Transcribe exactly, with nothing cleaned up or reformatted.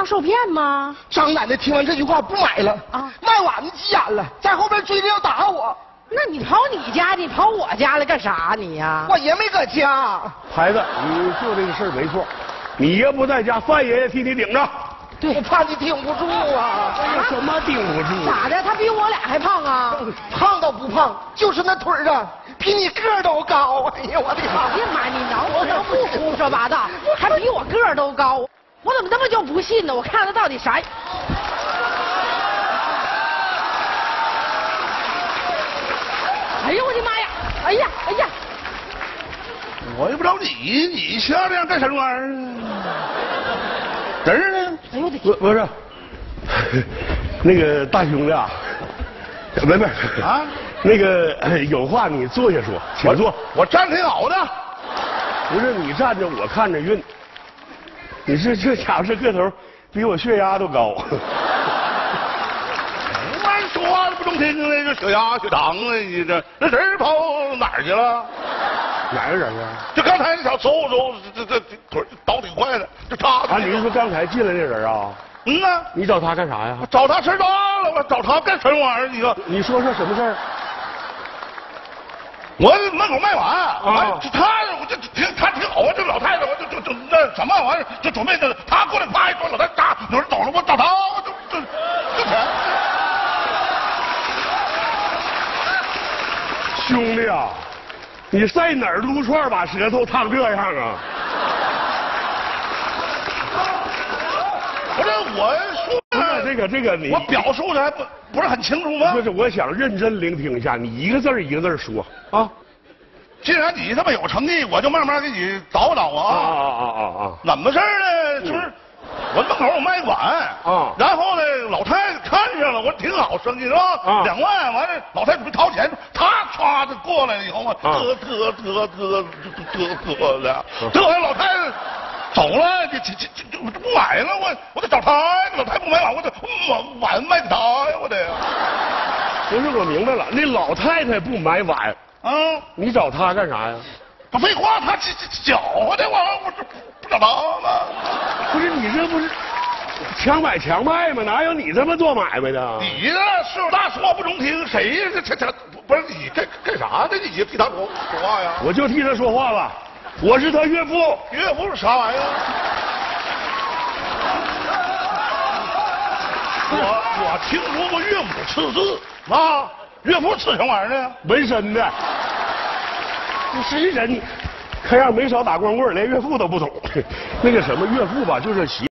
当受骗吗？ 张奶奶听完这句话不买了啊，卖碗子急眼了，在后边追着要打我。 那你跑你家，你跑我家来干啥你呀？ 我爷没搁家。 孩子，你做这个事儿没错，你爷不在家，范爷爷替你顶着。 对， 我怕你顶不住啊！ 这有什么顶不住？ 咋的？他比我俩还胖啊？ 胖倒不胖，就是那腿儿啊，比你个儿都高。哎呀，我的妈！ 哎呀妈，你能不能不胡说八道？还比我个儿都高，我怎么这么就不信呢？我看他到底啥？哎呦我的妈呀！哎呀哎呀！ 我也不知道你，你像这样干什么玩意儿啊？人呢？ 哎呦我的不不是，那个大兄弟啊，没没啊，那个有话你坐下说，请坐。 我站挺好的。 不是你站着，我看着晕。你这这家伙这个头比我血压都高。 玩意说话不中听的，这血压血糖啊！你这那人跑哪儿去了？ 哪个人啊？ 就刚才那小嗖嗖，这这这腿倒挺快的，就他。 啊，你是说刚才进来那人啊？ 嗯呐。 你找他干啥呀？ 找他事大了，我找他干什么玩意儿？你说， 你说说什么事儿？ 我门口卖碗， 啊， 他我这挺他挺好啊，这老太太，我就就就那什么玩意儿，就准备的，他过来啪一说，老太太扎，有人走了，我找他，我就就就钱。 兄弟啊，你在哪儿撸串把舌头烫这样啊？ 不是我说这个这个你我表述的还不不是很清楚吗？ 不是，我想认真聆听一下，你一个字一个字说啊。 既然你这么有诚意，我就慢慢给你叨叨啊。 啊啊啊啊啊！ 怎么事呢？就是我门口我卖碗啊，然后呢，老太太看见了，我挺好生意是吧？啊，两万，完了，老太太准备掏钱，他唰的过来了以后啊，嘚嘚嘚嘚嘚嘚的，这完老太太走了，这这这这我不买了，我我得找他呀，老太太不买碗，我得碗碗卖给他呀，我得。 不是，我明白了，那老太太不买碗， 嗯， 你找她干啥呀？ 不废话，他这这搅和的，我我这不找他吗？ 不是你这不是强买强卖吗？哪有你这么做买卖的？ 你呢？岁数大，说话不中听，谁呀？这这这不是你干干啥呢？你替他说说话呀？ 我就替他说话了，我是他岳父。 岳父是啥玩意儿？我我听说过岳母刺字啊，岳父刺什么玩意儿呢？ 纹身的。你谁人？看样没少打光棍，连岳父都不懂。那个什么岳父吧，就是媳。